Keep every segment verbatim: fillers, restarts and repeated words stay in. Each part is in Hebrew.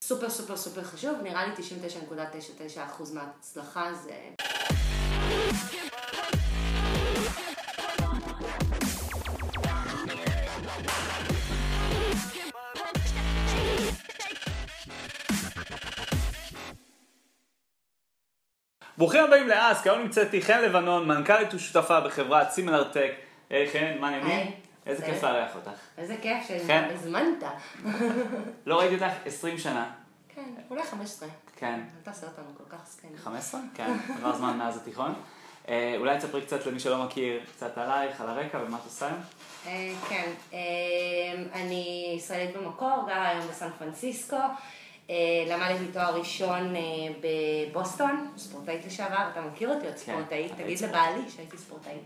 סופר סופר סופר חשוב, נראה לי תשעים ותשע נקודה תשעים ותשע אחוז מההצלחה זה... ברוכים הבאים לאס, כיום נמצאתי חן לבנון, מנכ"לית ושותפה בחברת סימילר טק. היי חן, מה נעימים? איזה כיף לארח אותך. איזה כיף שהזמנת. לא ראיתי אותך עשרים שנה. כן, אולי חמש עשרה. כן. אל תעשה אותנו כל כך סקנים. חמש עשרה? כן, עבר זמן מאז התיכון. אולי תספרי קצת למי שלא מכיר, קצת עלייך, על הרקע ומה את עושה היום? כן, אני ישראלית במקור, גרה היום בסן פרנסיסקו. למדתי תואר ראשון בבוסטון, ספורטאית לשעבר, אתה מכיר אותי עוד ספורטאית, תגיד לבעלי שהייתי ספורטאית.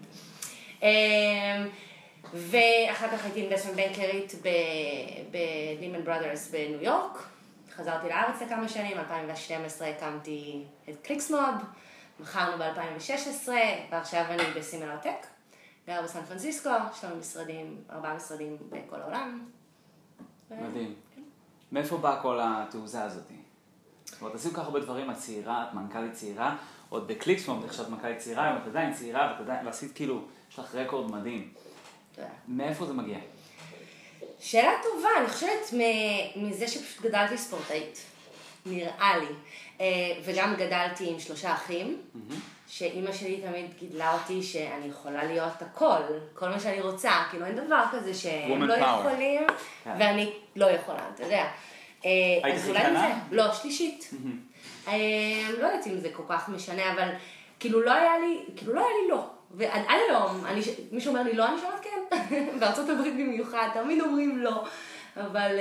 ואחר כך הייתי אינבסטמנט בנקרית בלימן ברודרס בניו יורק. חזרתי לארץ לכמה שנים, אלפיים ושתים עשרה הקמתי את קליקסמוב, מכרנו ב-אלפיים ושש עשרה, ועכשיו אני בסימילר טק, גר בסן פרנסיסקו, יש לנו משרדים, ארבעה משרדים בכל העולם. מדהים. מאיפה באה כל התעוזה הזאת? זאת אומרת, עשינו ככה הרבה דברים, את צעירה, את מנכ"לית צעירה, עוד בקליקסמוב, עכשיו מנכ"לית צעירה, היום את עדיין צעירה, ועשית כאילו, יש לך רקורד מדהים. תודה. מאיפה זה מגיע? שאלה טובה, אני חושבת מזה שפשוט גדלתי ספורטאית, נראה לי. וגם גדלתי עם שלושה אחים, שאימא שלי תמיד גידלה אותי שאני יכולה להיות הכל, כל מה שאני רוצה, כאילו אין דבר כזה שהם לא יכולים, ואני לא יכולה, אתה יודע. היית הכי קטנה? לא, שלישית. לא יודעת אם זה כל כך משנה, אבל כאילו לא היה לי, כאילו לא היה לי לא. ועד היום, מישהו אומר לי לא, אני שומעת כן. בארצות הברית במיוחד, תמיד אומרים לא. אבל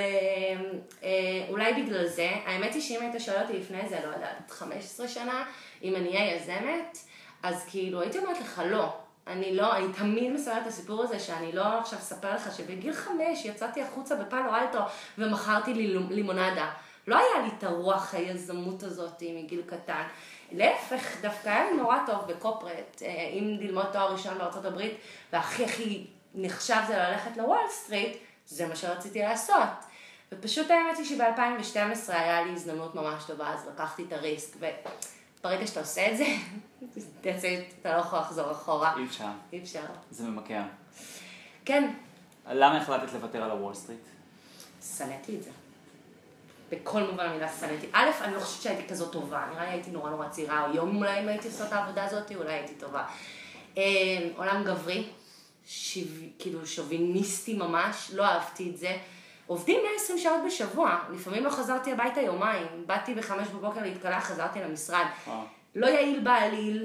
אולי בגלל זה, האמת היא שאם היית שואל אותי לפני זה, לא יודעת, חמש עשרה שנה, אם אני אהיה יזמת, אז כאילו הייתי אומרת לך לא. אני לא, אני תמיד מסוימת את הסיפור הזה שאני לא עכשיו אספר לך שבגיל חמש יצאתי החוצה בפאלו אלטו ומכרתי לי לימונדה. לא היה לי את הרוח היזמות הזאת מגיל קטן. להפך, דווקא היה לי נורא טוב בקופרט, אם ללמוד תואר ראשון בארצות הברית, והכי הכי נחשב זה ללכת לוול סטריט, זה מה שרציתי לעשות. ופשוט האמת היא שב-אלפיים ושתים עשרה היה לי הזדמנות ממש טובה, אז לקחתי את הריסק, וברגע שאתה עושה את זה, אתה לא יכול לחזור אחורה. אי אפשר. אי אפשר. זה ממכר. כן. למה החלטת לוותר על הוול סטריט? סנאתי את זה. בכל מובן המילה סנאתי. א', אני לא חושבת שהייתי כזאת טובה, נראה לי הייתי נורא נורא צעירה, או יום אולי אם הייתי עושה את העבודה הזאת, אולי הייתי טובה. עולם גברי, כאילו שוביניסטי ממש, לא אהבתי את זה. עובדים מאה ועשרים שעות בשבוע, לפעמים לא חזרתי הביתה יומיים, באתי בחמש בבוקר להתקלח, חזרתי למשרד. לא יעיל בעליל,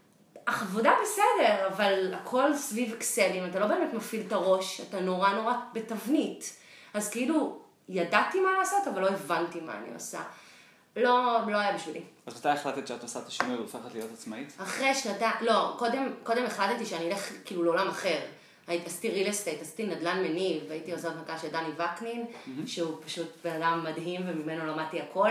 עבודה בסדר, אבל הכל סביב אקסלים, אתה לא באמת מפעיל את הראש, אתה נורא נורא בתבנית. אז כאילו, ידעתי מה לעשות, אבל לא הבנתי מה אני עושה. לא, לא היה בשבילי. אז מתי החלטת שאת עושה את השינוי והופכת להיות עצמאית? אחרי שנתה, לא, קודם, קודם החלטתי שאני אלך כאילו לעולם אחר. עשיתי ריל אסטייט, עשיתי נדל"ן מניב, והייתי עוזרת מנכ"ל של דני וקנין, שהוא פשוט בן אדם מדהים וממנו למדתי הכל,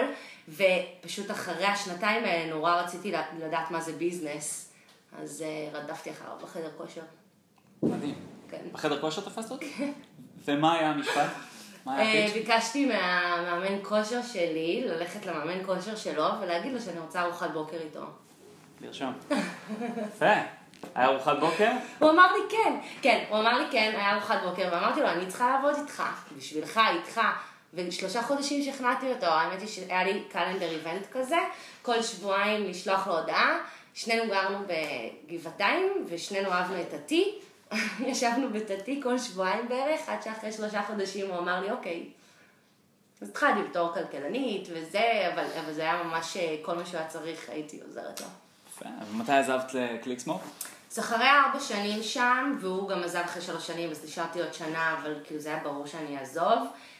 ופשוט אחרי השנתיים האלה נורא רציתי לדעת מה זה ביזנס, אז רדפתי אחריו בחדר כושר. מדהים. כן. בחדר כושר תפסת אותי? ומה היה המשפט? ביקשתי מהמאמן כושר שלי, ללכת למאמן כושר שלו, ולהגיד לו שאני רוצה ארוחת בוקר איתו. לרשום. יפה. היה ארוחת בוקר? הוא אמר לי כן, כן, הוא אמר לי כן, היה ארוחת בוקר, ואמרתי לו, אני צריכה לעבוד איתך, בשבילך, איתך, ושלושה חודשים שכנעתי אותו, האמת היא שהיה לי קלנדר איבנט כזה, כל שבועיים לשלוח לו הודעה, שנינו גרנו בגבעתיים, ושנינו אהבנו את תתי, ישבנו בתתי כל שבועיים בערך, עד שאחרי שלושה חודשים הוא אמר לי, אוקיי, אז התחלתי בתור כלכלנית וזה, אבל, אבל זה היה ממש כל מה שהוא היה צריך, הייתי עוזרת לו. ומתי עזבת לקליקסמוב? אז אחרי ארבע שנים שם, והוא גם עזב אחרי שלוש שנים, אז נשארתי עוד שנה, אבל כאילו זה היה ברור שאני אעזוב.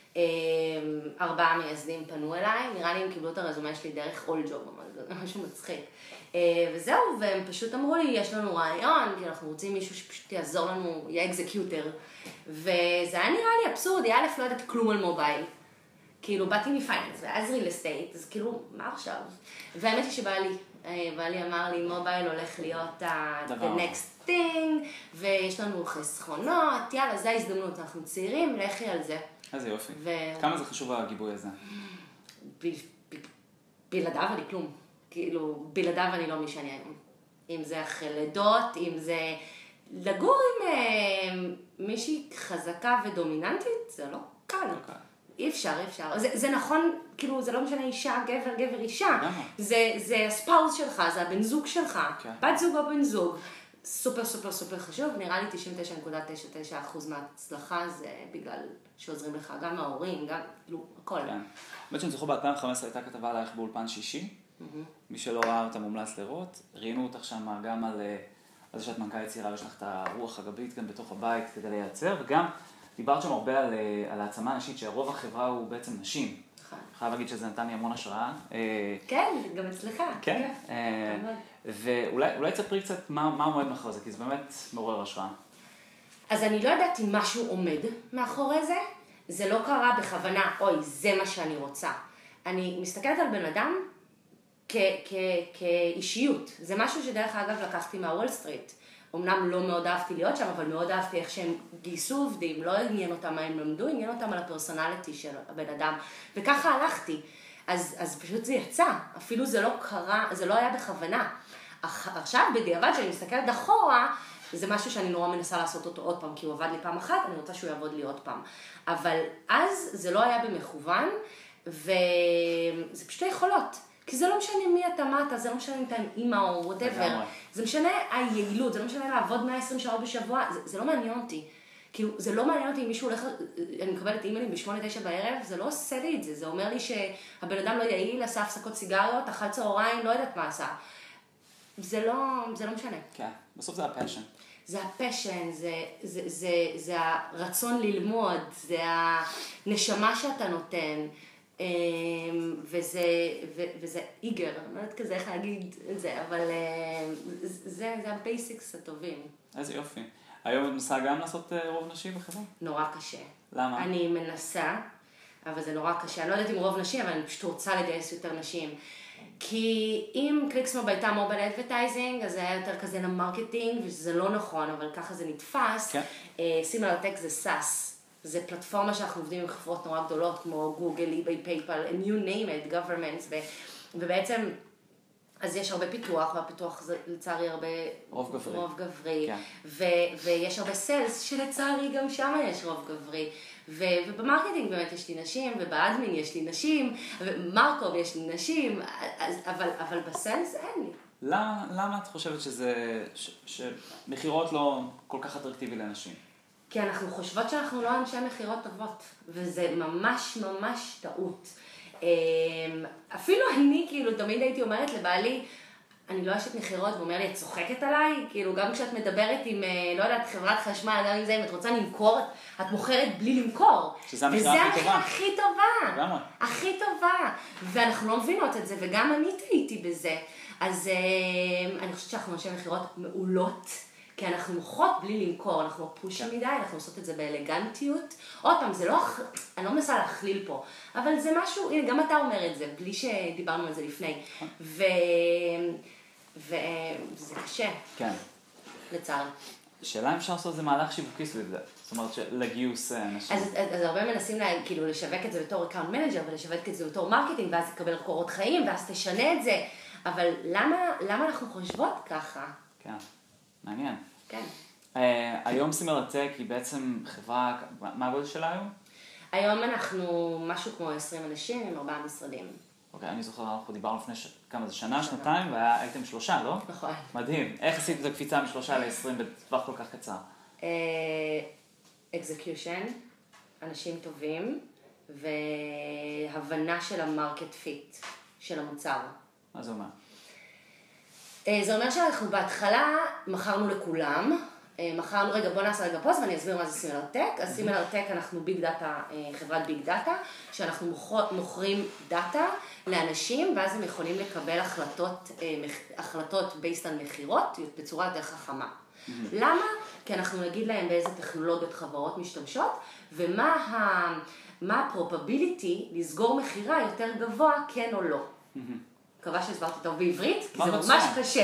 ארבעה מייסדים פנו אליי, נראה לי הם קיבלו את הרזומה שלי דרך אול ג'וב, אבל זה משהו מצחיק. וזהו, והם פשוט אמרו לי, יש לנו רעיון, כי אנחנו רוצים מישהו שפשוט יעזור לנו, יהיה אקזקיוטר. וזה היה נראה לי אבסורדי, א', לא ידעתי כלום על מובייל. כאילו, באתי מפייננס, ואז ריל אסטייט, אז כאילו, מה עכשיו? והאמת היא שבא לי, בא לי אמר לי, מובייל הולך להיות the next thing, ויש לנו חסכונות, יאללה, זה ההזדמנות, אנחנו צעירים, לכי על זה. איזה יופי. כמה זה חשוב הגיבוי הזה? בלעדיו אני כלום. כאילו, בלעדיו אני לא מי שאני היום. אם זה אחרי לידות, אם זה לגור עם אה, מישהי חזקה ודומיננטית, זה לא קל. Okay. אי אפשר, אי אפשר. זה, זה נכון, כאילו, זה לא משנה אישה, גבר, גבר, אישה. זה, זה הספאוס שלך, זה הבן זוג שלך. Okay. בת זוג או בן זוג. סופר, סופר, סופר חשוב. נראה לי תשעים ותשע נקודה תשע תשע אחוז מההצלחה זה בגלל שעוזרים לך, גם ההורים, גם, כאילו, הכל. כן. באמת שאני זוכר, ב-אלפיים וחמש עשרה הייתה כתבה עלייך באולפן שישי. מי שלא ראה אותה מומלץ לראות, ראינו אותך שם גם על זה שאת מנכ"לית צעירה ויש לך את הרוח הגבית גם בתוך הבית כדי לייצר, וגם דיברת שם הרבה על, על העצמה נשית, שרוב החברה הוא בעצם נשים. נכון. אני חייב להגיד שזה נתן לי המון השראה. כן, גם אצלך. כן. ואולי תספרי קצת מה עומד מאחורי זה, כי זה באמת מעורר השראה. אז אני לא יודעת אם משהו עומד מאחורי זה, זה לא קרה בכוונה, אוי, זה מה שאני רוצה. אני מסתכלת על בן אדם, כאישיות. זה משהו שדרך אגב לקחתי מהוול סטריט. אמנם לא מאוד אהבתי להיות שם, אבל מאוד אהבתי איך שהם גייסו עובדים, לא עניין אותם מה הם למדו, עניין אותם על הפרסונליטי של הבן אדם. וככה הלכתי. אז, אז פשוט זה יצא. אפילו זה לא קרה, זה לא היה בכוונה. עכשיו, בדיעבד, שאני מסתכלת אחורה, זה משהו שאני נורא מנסה לעשות אותו עוד פעם, כי הוא עבד לי פעם אחת, אני רוצה שהוא יעבוד לי עוד פעם. אבל אז זה לא היה במכוון, וזה פשוט היכולות. כי זה לא משנה מי אתה, מה אתה, זה לא משנה אם אתה עם אימא או whatever. זה משנה היעילות, זה לא משנה לעבוד מאה ועשרים שעות בשבוע, זה, זה לא מעניין אותי. כאילו, זה לא מעניין אותי אם מישהו הולך, אני מקבלת אימיילים בשמונה תשע בערב, זה לא עושה לי את זה, זה אומר לי שהבן אדם לא יעיל, עשה הפסקות סיגריות, אכל צהריים, לא יודעת מה עשה. זה לא, זה לא משנה. כן, בסוף זה הפשן. זה הפשן, זה, זה, זה, זה הרצון ללמוד, זה הנשמה שאתה נותן. וזה, וזה איגר, אני לא יודעת כזה איך להגיד את זה, אבל זה, זה הבייסיקס הטובים. איזה יופי. היום את מנסה גם לעשות רוב נשי בחברה? נורא קשה. למה? אני מנסה, אבל זה נורא קשה. אני לא יודעת אם רוב נשי, אבל אני פשוט רוצה לגייס יותר נשים. כי אם קליקסמוב הייתה מובייל אדברטייזינג, אז זה היה יותר כזה למרקטינג, וזה לא נכון, אבל ככה זה נתפס. כן. סימילרטק זה סאס. זה פלטפורמה שאנחנו עובדים עם חברות נורא גדולות, כמו גוגל, איביי, פייפל, and you name it, governments, ו, ובעצם, אז יש הרבה פיתוח, והפיתוח זה לצערי הרבה... רוב גברי. רוב גברי. כן. ו, ויש הרבה סיילס, שלצערי גם שם יש רוב גברי. ו, ובמרקטינג באמת יש לי נשים, ובאדמין יש לי נשים, ובמרקוב יש לי נשים, אז, אבל, אבל בסיילס אין לי. למה, למה את חושבת שזה, ש, שמחירות לא כל כך אטרקטיבי לאנשים? כי אנחנו חושבות שאנחנו לא אנשי מחירות טובות, וזה ממש ממש טעות. אפילו אני, כאילו, תמיד הייתי אומרת לבעלי, אני לא אשת מחירות, והוא אומר לי, את צוחקת עליי? כאילו, גם כשאת מדברת עם, לא יודעת, חברת חשמל, גם עם זה, אם את רוצה למכור, את מוכרת בלי למכור. שזה המחירה הכי טובה. וזה הכי טובה. לגמרי. הכי טובה. ואנחנו לא מבינות את זה, וגם אני טעיתי בזה. אז אני חושבת שאנחנו אנשי מחירות מעולות. כי אנחנו מוכרות בלי למכור, אנחנו לא פושים מדי, אנחנו עושות את זה באלגנטיות. עוד פעם, זה לא, אני לא מנסה להכליל פה, אבל זה משהו, הנה, גם אתה אומר את זה, בלי שדיברנו על זה לפני. ו... וזה קשה. כן. לצער. שאלה אם אפשר לעשות זה מהלך שיווקי סביב זה. זאת אומרת, לגיוס אנשים. אז, אז הרבה מנסים לה, כאילו, לשווק את זה בתור אקאונט מנג'ר, ולשווק את זה בתור מרקטינג, ואז תקבל קורות חיים, ואז תשנה את זה. אבל למה, למה אנחנו חושבות ככה? כן. מעניין. כן. Uh, היום סימילרטק היא בעצם חברה, מה הגודל שלה היום? היום אנחנו משהו כמו עשרים אנשים עם ארבעה משרדים. אוקיי, okay, אני זוכר, אנחנו דיברנו לפני ש... כמה זה, שנה, שנתיים, והייתם שלושה, לא? נכון. מדהים. איך עשית את הקפיצה משלושה ל-עשרים בטווח כל כך קצר? אקזקיושן, אנשים טובים, והבנה של המרקט פיט, של המוצר. מה זה אומר? זה אומר שאנחנו בהתחלה מכרנו לכולם, מכרנו, רגע בוא נעשה רגע פוס ואני אסביר מה זה סימילרטק. אז סימילרטק אנחנו ביג דאטה, חברת ביג דאטה, שאנחנו מוכרים דאטה לאנשים ואז הם יכולים לקבל החלטות, החלטות based על מחירות בצורה יותר חכמה. למה? כי אנחנו נגיד להם באיזה טכנולוגיות חברות משתמשות ומה ה, מה ה-probability לסגור מחירה יותר גבוה, כן או לא. מקווה שהסברתי טוב בעברית, כי זה מה ממש מצוין? קשה.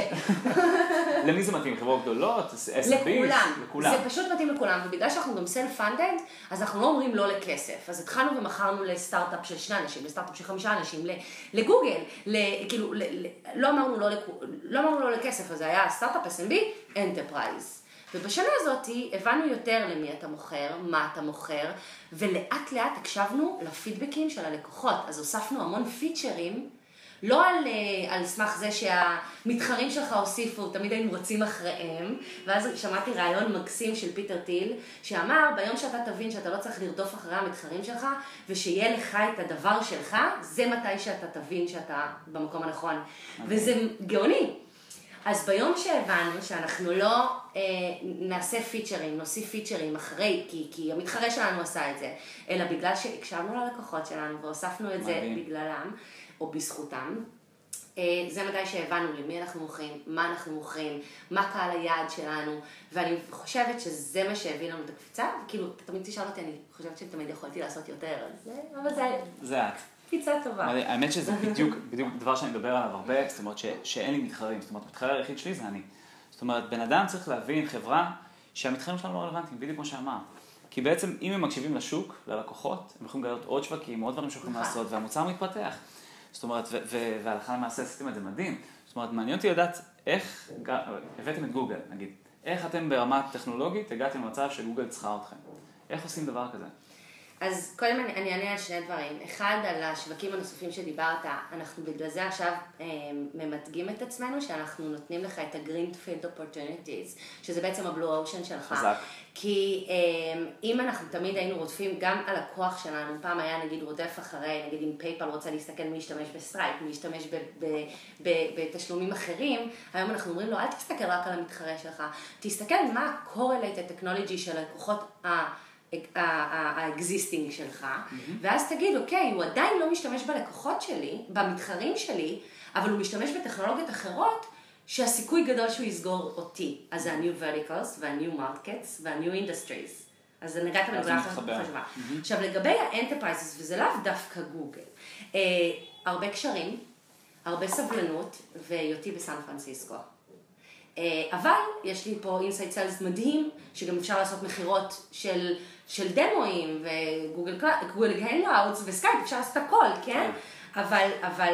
למי זה מתאים? חברות גדולות? אס אם בי's? לכולם. לכולם. זה פשוט מתאים לכולם, ובגלל שאנחנו גם self-funded, אז אנחנו לא אומרים לא לכסף. אז התחלנו ומכרנו לסטארט-אפ של שני אנשים, לסטארט-אפ של חמישה אנשים, ל- לגוגל, ל- כאילו, ל- ל- לא אמרנו לא, לכ- לא אמרנו לא לכסף, אז זה היה סטארט-אפ אס אם בי, Enterprise. ובשנה הזאת הבנו יותר למי אתה מוכר, מה אתה מוכר, ולאט לאט הקשבנו לפידבקים של הלקוחות. אז הוספנו המון פיצ'רים, לא על, על סמך זה שהמתחרים שלך הוסיפו, תמיד היינו רצים אחריהם, ואז שמעתי רעיון מקסים של פיטר טיל, שאמר, ביום שאתה תבין שאתה לא צריך לרדוף אחרי המתחרים שלך, ושיהיה לך את הדבר שלך, זה מתי שאתה תבין שאתה במקום הנכון. Okay. וזה גאוני. אז ביום שהבנו שאנחנו לא אה, נעשה פיצ'רים, נוסיף פיצ'רים אחרי, כי, כי המתחרה שלנו עשה את זה, אלא בגלל שהקשבנו ללקוחות שלנו והוספנו את זה בגללם, או בזכותם, אה, זה מתי שהבנו למי אנחנו מוכרים, מה אנחנו מוכרים, מה קהל היעד שלנו, ואני חושבת שזה מה שהביא לנו את הקפיצה, וכאילו, אתה תמיד תשאל אותי, אני חושבת שתמיד יכולתי לעשות יותר, אז, אבל זה... זה את. קפיצה טובה. האמת שזה בדיוק, בדיוק דבר שאני מדבר עליו הרבה, זאת אומרת ש, שאין לי מתחרים, זאת אומרת, המתחרה היחיד שלי זה אני. זאת אומרת, בן אדם צריך להבין חברה שהמתחרים שלנו לא רלוונטיים, בדיוק כמו שאמר. כי בעצם אם הם מקשיבים לשוק, ללקוחות, הם יכולים לגלות עוד שווקים, עוד דברים שיכולים לעשות, והמוצר מתפתח. זאת אומרת, ו- ו- והלכה למעשה עשיתם את זה מדהים. זאת אומרת, מעניין אותי לדעת איך, הבאתם את גוגל, נגיד, איך אתם ברמה טכנולוגית הגעתם למצב שגוגל צריכה אתכם. איך עושים דבר כזה? אז קודם אני, אני אענה על שני דברים. אחד, על השווקים הנוספים שדיברת, אנחנו בגלל זה עכשיו אה, ממתגים את עצמנו, שאנחנו נותנים לך את ה-Greenfield Opportunities, שזה בעצם ה-Blue Ocean שלך. חזק. כי אה, אם אנחנו תמיד היינו רודפים גם על הכוח שלנו, פעם היה נגיד רודף אחרי, נגיד אם פייפל רוצה להסתכל מי ישתמש בסטרייפ, מי ישתמש ב- ב- ב- בתשלומים אחרים, היום אנחנו אומרים לו, אל תסתכל רק על המתחרה שלך, תסתכל מה ה-correlated technology של הלקוחות ה... האקזיסטינג שלך, ואז תגיד, אוקיי, הוא עדיין לא משתמש בלקוחות שלי, במתחרים שלי, אבל הוא משתמש בטכנולוגיות אחרות, שהסיכוי גדול שהוא יסגור אותי. אז זה ה-new verticals, וה-new markets, וה-new industries. אז נגעת בנקודה חשובה. עכשיו, לגבי ה-enterprises, וזה לאו דווקא גוגל, הרבה קשרים, הרבה סבלנות, והיותי בסן פרנסיסקו. אבל יש לי פה אינסייד סיילס מדהים, שגם אפשר לעשות מחירות של, של דמואים, וגוגל הנגאוטס וסקייפ, אפשר לעשות הכל, כן? אבל, אבל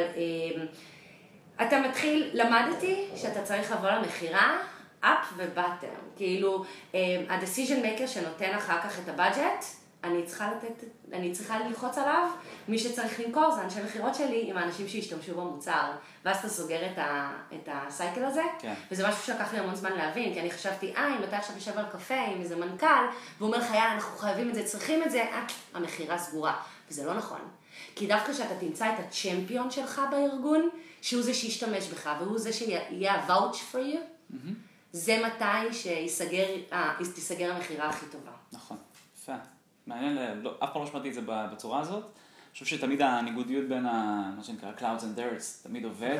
אתה מתחיל, למדתי שאתה צריך לבוא למחירה, up ובטם. כאילו, ה-decision maker שנותן אחר כך את הבאג'ט, אני צריכה לתת, אני צריכה ללחוץ עליו, מי שצריך למכור זה אנשי מחירות שלי עם האנשים שהשתמשו במוצר, ואז אתה סוגר את, ה, את הסייקל הזה, כן. וזה משהו שלקח לי המון זמן להבין, כי אני חשבתי, אה, אם אתה עכשיו יושב על קפה עם איזה מנכ"ל, והוא אומר לך, יאללה, אנחנו חייבים את זה, צריכים את זה, אה, המחירה סגורה, וזה לא נכון. כי דווקא שאתה תמצא את הצ'מפיון שלך בארגון, שהוא זה שישתמש בך, והוא זה שיהיה ה-vouch for you, mm-hmm. זה מתי שיסגר, אה, תיסגר המחירה הכי טובה. נכון, יפה. מעניין, לא, אף פעם לא שמעתי את זה בצורה הזאת. אני חושב שתמיד הניגודיות בין ה, מה שנקרא clouds and dirts תמיד עובד.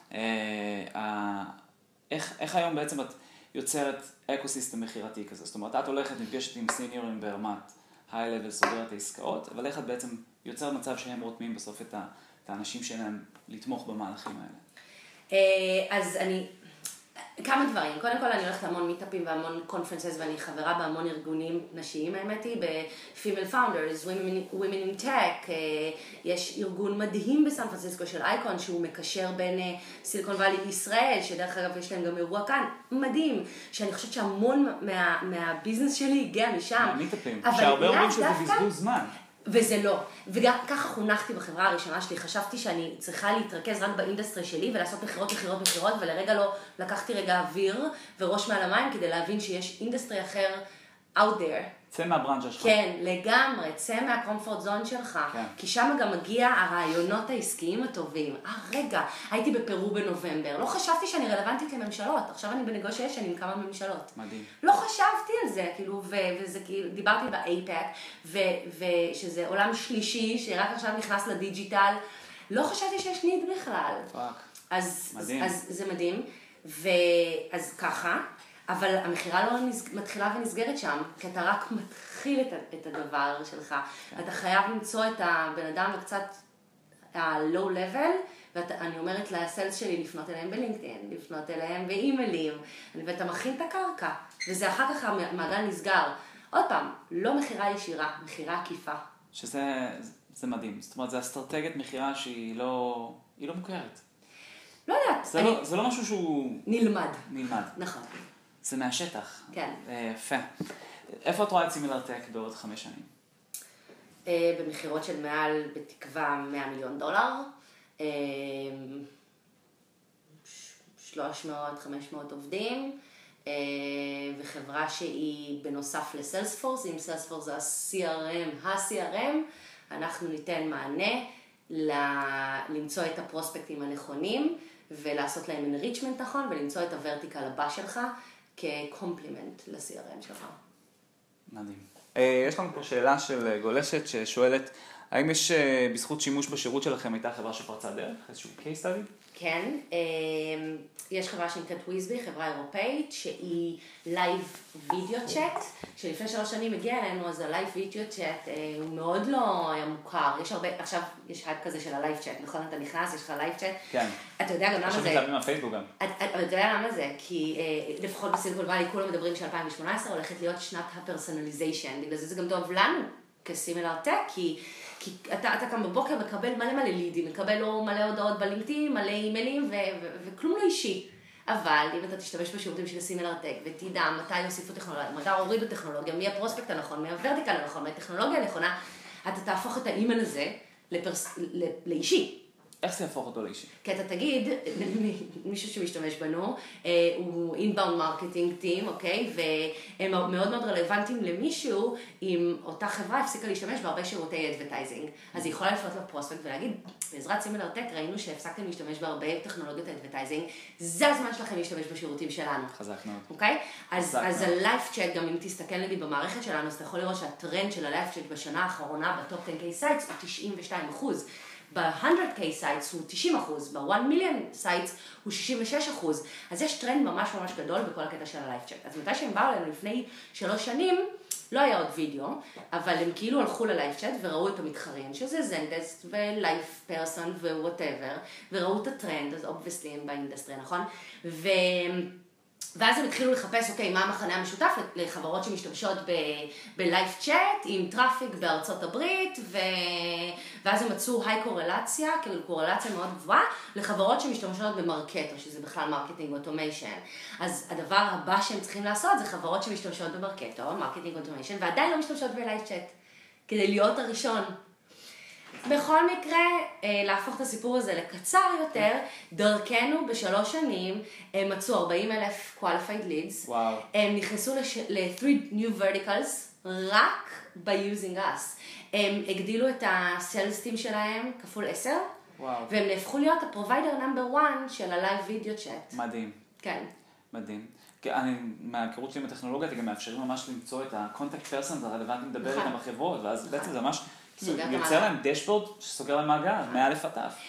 אה, איך, איך היום בעצם את יוצרת אקוסיסטם מחירתי כזה? זאת אומרת, את הולכת נפגשת עם סיניורים ברמת high level, סוגרת העסקאות, אבל איך את בעצם יוצרת מצב שהם רותמים בסוף את, ה, את האנשים שלהם לתמוך במהלכים האלה? אז אני... כמה דברים. קודם כל אני הולכת להמון מיטאפים והמון קונפרנסס ואני חברה בהמון ארגונים נשיים, האמת היא, ב-Female Founders, Women, Women in Tech, יש ארגון מדהים בסן פרנסיסקו של אייקון שהוא מקשר בין סיליקון ואלי לישראל, שדרך אגב יש להם גם אירוע כאן, מדהים, שאני חושבת שהמון מה, מהביזנס שלי הגיע משם. מהמיטאפים, שהרבה אומרים שזה בזבוז זמן. וזה לא. וגם ככה חונכתי בחברה הראשונה שלי, חשבתי שאני צריכה להתרכז רק באינדסטרי שלי ולעשות מחירות, מחירות, מחירות, ולרגע לא לקחתי רגע אוויר וראש מעל המים כדי להבין שיש אינדסטרי אחר out there. צא מהברנז'ה שלך. כן, לגמרי, צא מהקומפורט זון שלך. כן. כי שם גם מגיע הרעיונות העסקיים הטובים. אה, רגע, הייתי בפרו בנובמבר, לא חשבתי שאני רלוונטית לממשלות, עכשיו אני בנגושיישן עם כמה ממשלות. מדהים. לא חשבתי על זה, כאילו, ו- וזה כאילו, דיברתי ב-איי-פק, ושזה עולם שלישי שרק עכשיו נכנס לדיג'יטל, לא חשבתי שיש ניד בכלל. פאק. אז, מדהים. אז, אז זה מדהים, ואז ככה. אבל המחירה לא מתחילה ונסגרת שם, כי אתה רק מתחיל את, את הדבר שלך. אתה חייב למצוא את הבן אדם קצת ה-low level, ואני אומרת לסלס שלי לפנות אליהם בלינקדאין, לפנות אליהם באימיילים, ואתה מכין את הקרקע, וזה אחר כך המעגל נסגר. עוד פעם, לא מחירה ישירה, מחירה עקיפה. שזה זה מדהים, זאת אומרת, זה אסטרטגיית מחירה שהיא לא, היא לא מוכרת. לא יודעת. זה, אני... לא, זה לא משהו שהוא... נלמד. נלמד. נכון. זה מהשטח. כן. יפה. איפה את רואה את סימילרטק בעוד חמש שנים? במחירות של מעל, בתקווה, מאה מיליון דולר. שלוש מאות חמש מאות עובדים. וחברה שהיא בנוסף לסיילספורס, אם סיילספורס זה ה-סי אר אם, ה-סי אר אם, אנחנו ניתן מענה למצוא את הפרוספקטים הנכונים ולעשות להם enrichment נכון ולמצוא את הוורטיקל הבא שלך כקומפלימנט ל-סי אר אם שלך. מדהים. יש לנו פה שאלה של גולשת ששואלת, האם יש בזכות שימוש בשירות שלכם הייתה חברה שפרצה דרך? איזשהו case study? כן, יש חברה שנקראת וויזבי, חברה אירופאית, שהיא לייב וידאו צ'אט, שלפני שלוש שנים הגיע אלינו, אז הלייב וידאו צ'אט הוא מאוד לא היה מוכר, יש הרבה, עכשיו יש הייפ כזה של הלייב צ'אט, נכון? אתה נכנס, יש לך לייב צ'אט. כן. אתה יודע גם למה זה... עכשיו מתאבים מהפייסבוק גם. אתה יודע למה זה? כי לפחות בסיליקון ואלי כולם מדברים ש-אלפיים שמונה עשרה הולכת להיות שנת הפרסונליזיישן, בגלל זה זה גם טוב לנו כסימילר טק, כי... כי אתה, אתה קם בבוקר מקבל מלא מלא לידים, מקבל לו מלא הודעות בלינקדאין, מלא אימיילים ו- ו- וכלום לא אישי. אבל אם אתה תשתמש בשירותים של סימילר טק ותדע מתי יוסיפו טכנולוגיה, מתי הורידו טכנולוגיה, מי הפרוספקט הנכון, מי הוורטיקל הנכון, מי הטכנולוגיה הנכונה, אתה תהפוך את האימייל הזה לפרס... לאישי. איך זה יהפוך אותו לאישי? כי אתה תגיד, מישהו שמשתמש בנו, הוא inbound marketing team, אוקיי? והם מאוד מאוד רלוונטיים למישהו אם אותה חברה הפסיקה להשתמש בהרבה שירותי advertising. אז היא יכולה לפנות לפרוספקט ולהגיד, בעזרת סימילר טק ראינו שהפסקתם להשתמש בהרבה טכנולוגיות advertising, זה הזמן שלכם להשתמש בשירותים שלנו. חזק מאוד. אוקיי? אז ה-live chat, גם אם תסתכל נגיד במערכת שלנו, אז אתה יכול לראות שהטרנד של ה-live chat בשנה האחרונה בטופ עשר קיי sites הוא תשעים ושתיים אחוז. ב-מאה קיי sites הוא תשעים אחוז, ב-אחד מיליון sites הוא שישים ושש אחוז. אז יש טרנד ממש ממש גדול בכל הקטע של הלייב צ'אט. אז מתי שהם באו אלינו לפני שלוש שנים, לא היה עוד וידאו, אבל הם כאילו הלכו ללייב צ'אט וראו את המתחרים, שזה זנדסט ולייב פרסון ווואטאבר, וראו את הטרנד, אז אובייסלי הם באינדסטרי, נכון? ו... ואז הם התחילו לחפש, אוקיי, מה המחנה המשותף לחברות שמשתמשות בלייב צ'אט עם טראפיק בארצות הברית, ו... ואז הם מצאו היי קורלציה, כאילו קורלציה מאוד גבוהה, לחברות שמשתמשות במרקטו, שזה בכלל מרקטינג אוטומיישן. אז הדבר הבא שהם צריכים לעשות זה חברות שמשתמשות במרקטו, מרקטינג אוטומיישן, ועדיין לא משתמשות בלייב צ'אט, כדי להיות הראשון. בכל מקרה, להפוך את הסיפור הזה לקצר יותר, דרכנו בשלוש שנים, הם מצאו ארבעים אלף qualified leads, וואו. הם נכנסו ל-three new verticals, רק by-using us. הם הגדילו את ה-sales team שלהם כפול עשר, וואו. והם נהפכו להיות ה-provider number one של ה-live video chat. מדהים. כן. מדהים. אני, מההיכרות שלי עם הטכנולוגיה, אתם גם מאפשרים ממש למצוא את ה-contact person הרלוונטי לדבר איתם בחברות, ואז בעצם זה ממש... יוצא להם דשבורד שסוגר להם מעגל, מאלף עד תף.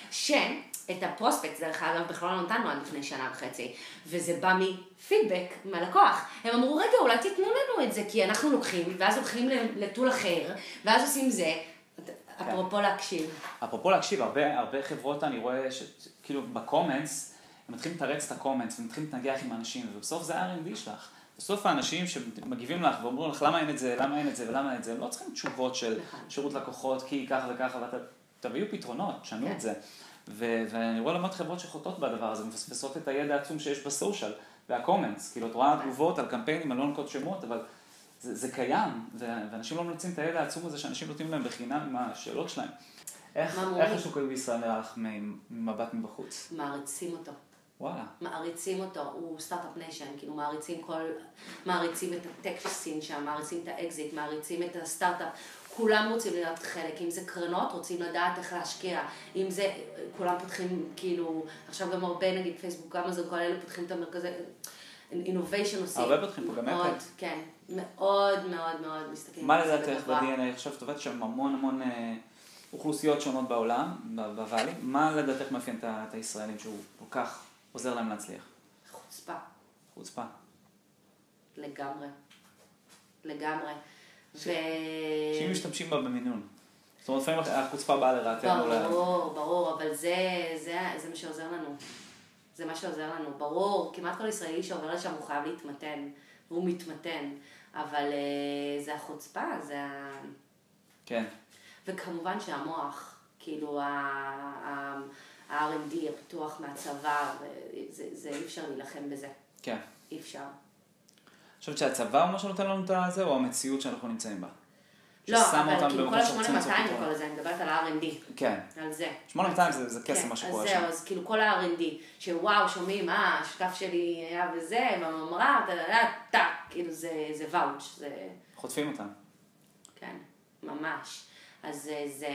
שאת הפרוספקט, דרך אגב, בכלל לא נתנו עד לפני שנה וחצי, וזה בא מפידבק מהלקוח. הם אמרו, רגע, אולי תיתנו לנו את זה, כי אנחנו לוקחים, ואז הולכים לטול אחר, ואז עושים זה, אפרופו להקשיב. אפרופו להקשיב, הרבה, הרבה חברות אני רואה שכאילו בקומנטס, הם מתחילים לתרץ את הקומנטס, ומתחילים להתנגח עם האנשים, ובסוף זה ה-אר אנד די שלך. בסוף האנשים שמגיבים לך ואומרים לך למה אין את זה, למה אין את זה ולמה אין את זה, הם לא צריכים תשובות של שירות לקוחות, כי ככה וככה, ותביאו פתרונות, שנו את זה. ואני רואה למות חברות שחוטאות בדבר הזה, מפספסות את הידע העצום שיש בסושיאל והקומנטס, כאילו את רואה תגובות על קמפיינים, אני לא נקוד שמות, אבל זה קיים, ואנשים לא מנצלים את הידע העצום הזה שאנשים נותנים להם בחינם עם השאלות שלהם. איך השוק בישראל נערך ממבט מבחוץ? מעריצים אותו. וואלה. מעריצים אותו, הוא סטארט-אפ ניישן, כאילו מעריצים כל, מעריצים את הטק סין שם, מעריצים את האקזיט, מעריצים את הסטארט-אפ, כולם רוצים להיות חלק, אם זה קרנות, רוצים לדעת איך להשקיע, אם זה, כולם פותחים כאילו, עכשיו גם הרבה נגיד פייסבוק, אמזון, כל אלה פותחים את המרכזי, innovation עושים. הרבה פותחים פה, גם מאוד, כן, מאוד מאוד מאוד מסתכלים. מה לדעתך ב-די אן איי? עכשיו תובעת שם המון המון אוכלוסיות שונות בעולם, בוואלי, מה לדעתך מאפיין את הישראלים שהוא כל כך עוזר להם להצליח? חוצפה. חוצפה. לגמרי. לגמרי. ש... ו... שאם משתמשים בה במינון. זאת אומרת, לפעמים החוצפה באה לרעתנו. ברור, ברור, אבל זה, זה, זה מה שעוזר לנו. זה מה שעוזר לנו. ברור, כמעט כל ישראלי שעובר לשם הוא חייב להתמתן, והוא מתמתן. אבל זה החוצפה, זה ה... כן. וכמובן שהמוח, כאילו ה-אר אנד די, הפיתוח מהצבא, זה אי אפשר להילחם בזה. כן. אי אפשר. אני חושבת שהצבא הוא מה שנותן לנו את זה, או המציאות שאנחנו נמצאים בה? לא, אבל כאילו כל ה-שמונה מאתיים וכל הזה, אני מדברת על ה-אר אנד די. כן. על זה. שמונה מאתיים זה קסם מה שקורה שם. אז זהו, אז כאילו כל ה-אר אנד די, שוואו, שומעים, אה, השותף שלי היה בזה, בממרה, טק, כאילו זה ואוץ', זה... חוטפים אותם. כן, ממש. אז זה...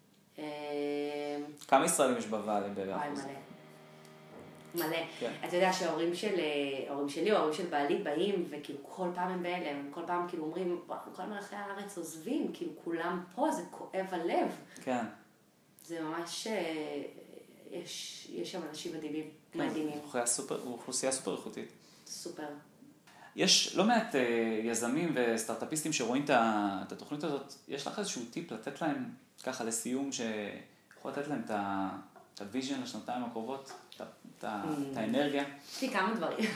כמה ישראלים יש בוואלי באחוז? וואי, מלא. מלא. אתה יודע שההורים של, ההורים שלי או ההורים של בעלי באים, וכאילו כל פעם הם בהלם, כל פעם כאילו אומרים, כל מלכי הארץ עוזבים, כאילו כולם פה, זה כואב הלב. כן. זה ממש, יש, יש שם אנשים מדהימים, מדהימים. אוכלוסייה סופר איכותית. סופר. יש לא מעט יזמים וסטארט-אפיסטים שרואים את התוכנית הזאת, יש לך איזשהו טיפ לתת להם ככה לסיום, שיכול לתת להם את הוויז'ן לשנתיים הקרובות, את האנרגיה? יש לי כמה דברים.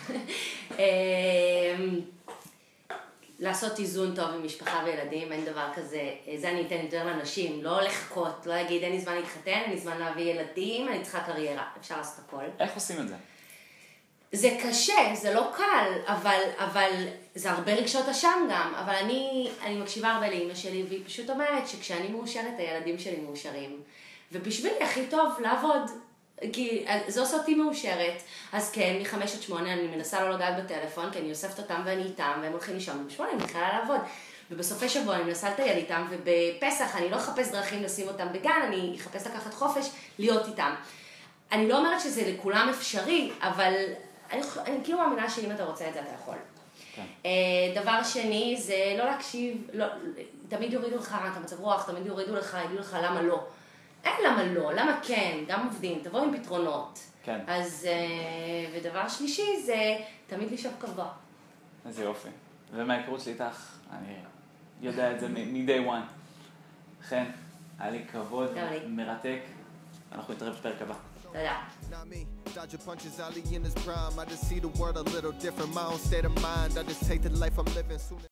לעשות איזון טוב עם משפחה וילדים, אין דבר כזה, זה אני אתן יותר לאנשים, לא לחכות, לא להגיד אין לי זמן להתחתן, אין לי זמן להביא ילדים, אני צריכה קריירה, אפשר לעשות הכל. איך עושים את זה? זה קשה, זה לא קל, אבל, אבל זה הרבה רגשות אשם גם, אבל אני, אני מקשיבה הרבה לאמא שלי, והיא פשוט אומרת שכשאני מאושרת, הילדים שלי מאושרים. ובשבילי הכי טוב לעבוד, כי זה עושה אותי מאושרת, אז כן, מחמש עד שמונה אני מנסה לא לגעת בטלפון, כי אני אוספת אותם ואני איתם, והם הולכים לישון, ובשמונה אני מתחילה לעבוד. ובסופי שבוע אני מנסה לטייל איתם, ובפסח אני לא אחפש דרכים לשים אותם בגן, אני אחפש לקחת חופש, להיות איתם. אני לא אומרת שזה לכולם אפשרי, אבל אני, אני כאילו מאמינה שאם אתה רוצה את זה, אתה יכול. כן. דבר שני, זה לא להקשיב, לא, תמיד יורידו לך את המצב רוח, תמיד יורידו לך, יגידו לך למה לא. אין למה לא, למה כן, גם עובדים, תבואו עם פתרונות. כן. אז, ודבר שלישי זה תמיד לשאוף קבוע. איזה יופי. ומההיכרות שלי איתך, אני יודע את זה מ-day one. לכן, היה לי כבוד מרתק. אנחנו נתראה בפרק הבא. תודה. Dodger punches Ali in his prime. I just see the world a little different. My own state of mind. I just take the life I'm living soon.